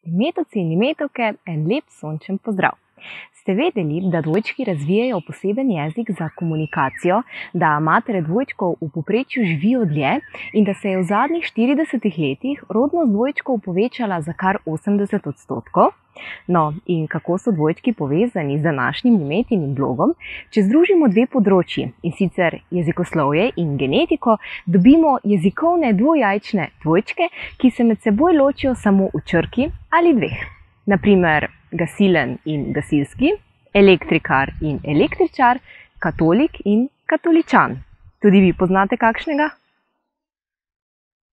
Imetovci in imetovke, en lep sončen pozdrav. Ste vedeli, da dvojčki razvijajo poseben jezik za komunikacijo, da matere dvojčkov v povprečju živijo dlje in da se je v zadnjih 40 letih rodnost dvojčkov povečala za kar 80%? No, in kako so dvojčki povezani z današnjim Imetinim blogom? Če združimo dve področji, in sicer jezikoslovje in genetiko, dobimo jezikovne dvojajčne dvojčke, ki se med seboj ločijo samo v črki ali dveh. Naprimer, gasilen in gasilski, elektrikar in električar, katolik in katoličan. Tudi vi poznate kakšnega?